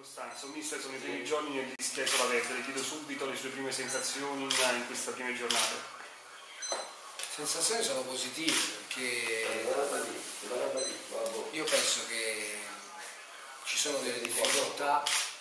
Costanzo, mister, sono i primi giorni nel dischetto La Verde, le chiedo subito le sue prime sensazioni in queste prime giornate. Sensazioni sono positive perché io penso che ci sono delle difficoltà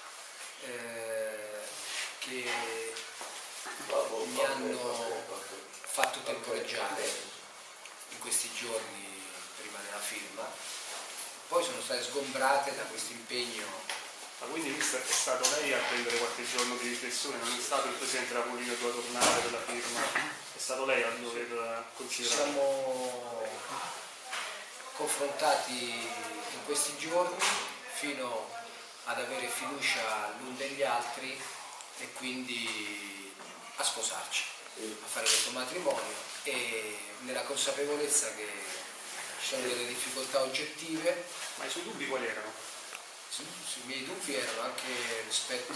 che mi hanno fatto temporeggiare in questi giorni prima della firma, poi sono state sgombrate da questo impegno. Ma quindi mister, è stato lei a prendere qualche giorno di riflessione, non è stato il Presidente Rapolino che doveva tornare per la firma, è stato lei a dover considerare? Ci siamo confrontati in questi giorni fino ad avere fiducia l'un degli altri e quindi a sposarci, a fare questo matrimonio, e nella consapevolezza che ci sono delle difficoltà oggettive. Ma i suoi dubbi quali erano? I miei dubbi erano anche rispetto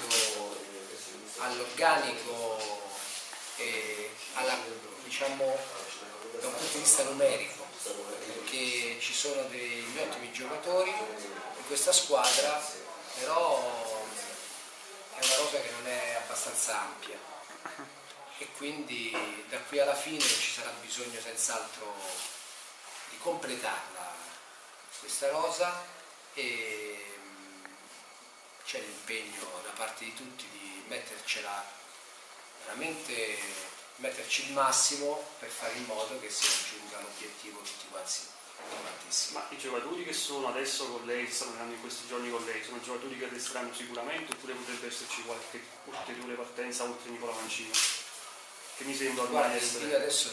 all'organico e diciamo, da un punto di vista numerico, perché ci sono degli ottimi giocatori in questa squadra, però è una rosa che non è abbastanza ampia e quindi da qui alla fine ci sarà bisogno senz'altro di completarla questa rosa, e c'è l'impegno da parte di tutti di mettercela veramente, metterci il massimo per fare in modo che si raggiunga l'obiettivo tutti quantissimi. Ma i giocatori che sono adesso con lei, che stanno andando in questi giorni con lei, sono giocatori che resteranno sicuramente, oppure potrebbe esserci qualche ulteriore partenza oltre Nicola Mancino? Che mi sembra ormai essere... Io adesso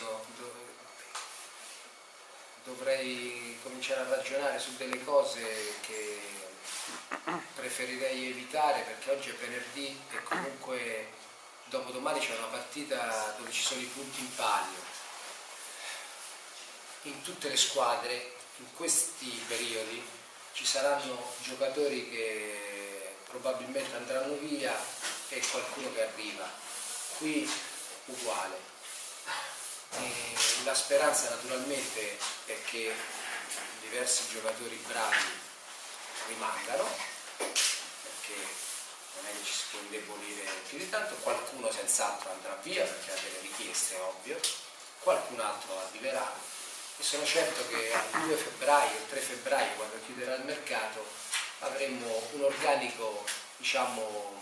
dovrei cominciare a ragionare su delle cose che preferirei evitare, perché oggi è venerdì e comunque dopodomani c'è una partita dove ci sono i punti in palio. In tutte le squadre in questi periodi ci saranno giocatori che probabilmente andranno via e qualcuno che arriva. Qui uguale. E la speranza naturalmente è che diversi giocatori bravi rimangano, perché non è che ci si può indebolire più di tanto. Qualcuno senz'altro andrà via perché ha delle richieste, è ovvio, qualcun altro arriverà e sono certo che il 2 febbraio, il 3 febbraio, quando chiuderà il mercato, avremo un organico, diciamo,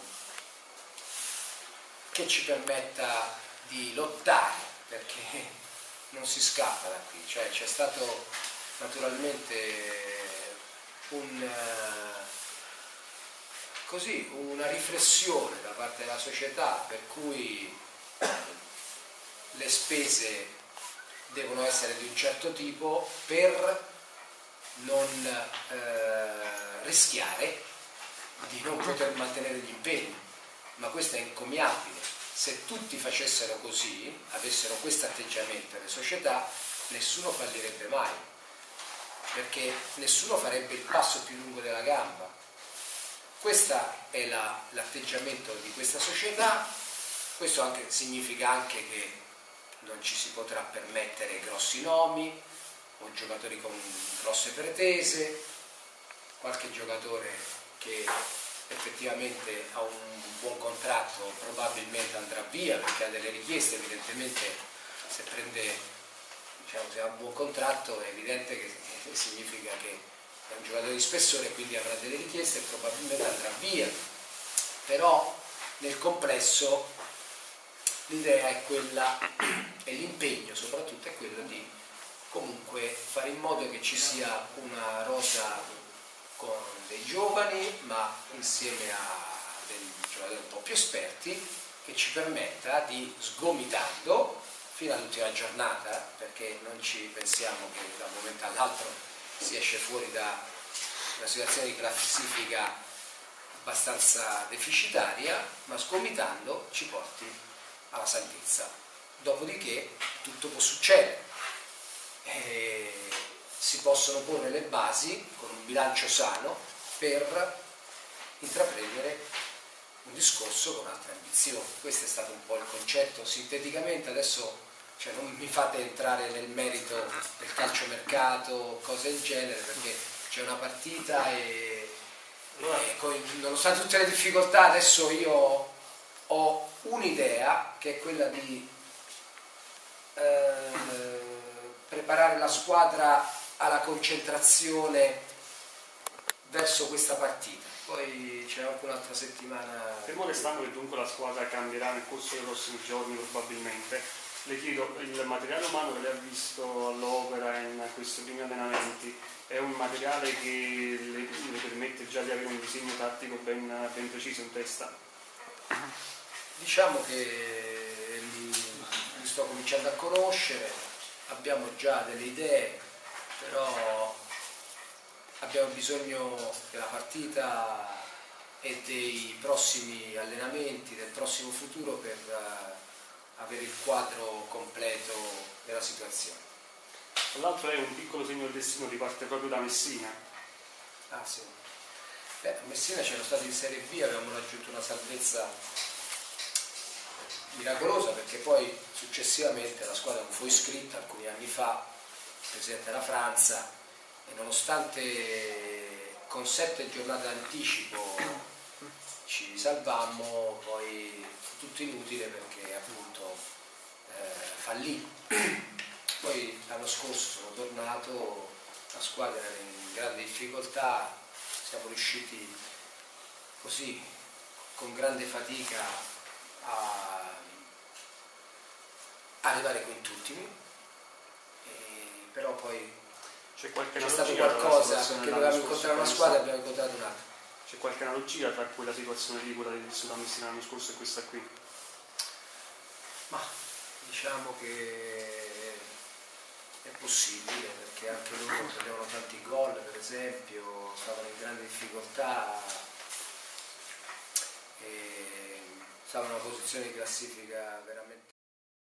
che ci permetta di lottare, perché non si scappa da qui. Cioè, c'è stato naturalmente una riflessione da parte della società per cui le spese devono essere di un certo tipo per non rischiare di non poter mantenere gli impegni, ma questo è encomiabile. Se tutti facessero così, avessero questo atteggiamento le società, nessuno fallirebbe mai, perché nessuno farebbe il passo più lungo della gamba. Questo è l'atteggiamento di questa società. Questo significa anche che non ci si potrà permettere grossi nomi o giocatori con grosse pretese. Qualche giocatore che effettivamente ha un buon contratto probabilmente andrà via perché ha delle richieste. Evidentemente se ha un buon contratto è evidente che significa che è un giocatore di spessore, quindi avrà delle richieste e probabilmente andrà via. Però nel complesso l'idea è quella, e l'impegno soprattutto è quello di comunque fare in modo che ci sia una rosa con dei giovani, ma insieme a dei giocatori un po' più esperti, che ci permetta di, sgomitando fino all'ultima giornata, perché non ci pensiamo che da un momento all'altro si esce fuori da una situazione di classifica abbastanza deficitaria, ma sgomitando ci porti alla salvezza. Dopodiché tutto può succedere. Si possono porre le basi con un bilancio sano per intraprendere un discorso con altre ambizioni. Questo è stato un po' il concetto sinteticamente. Adesso non mi fate entrare nel merito del calciomercato, cose del genere, perché c'è una partita e Allora, nonostante tutte le difficoltà, adesso io ho un'idea che è quella di preparare la squadra alla concentrazione verso questa partita. Poi c'è anche un'altra settimana. fermo restando che dunque la squadra cambierà nel corso dei prossimi giorni probabilmente, le chiedo, il materiale umano che lei ha visto all'opera in questi primi allenamenti è un materiale che le permette già di avere un disegno tattico ben preciso in testa? Diciamo che li sto cominciando a conoscere, abbiamo già delle idee, però abbiamo bisogno della partita e dei prossimi allenamenti, del prossimo futuro per avere il quadro completo della situazione. Tra l'altro è un piccolo segno del destino, riparte proprio da Messina. Ah sì. A Messina c'erano stati in Serie B, avevamo raggiunto una salvezza miracolosa perché poi successivamente la squadra non fu iscritta alcuni anni fa, presidente della Francia, e nonostante con 7 giornate d'anticipo ci salvammo, poi fu tutto inutile perché appunto fallì. Poi l'anno scorso sono tornato, la squadra era in grande difficoltà, siamo riusciti così con grande fatica a arrivare quintultimi, però poi C'è qualche c'è stato analogia tra la qualcosa situazione perché dell'anno dovevamo scorso incontrare e una questa? squadra e abbiamo incontrato un'altra. C'è qualche analogia tra quella situazione di quella vissuta a Messina l'anno scorso e questa qui? Ma diciamo che è possibile perché anche loro prendevano tanti gol, per esempio, stavano in grande difficoltà e stavano in una posizione di classifica veramente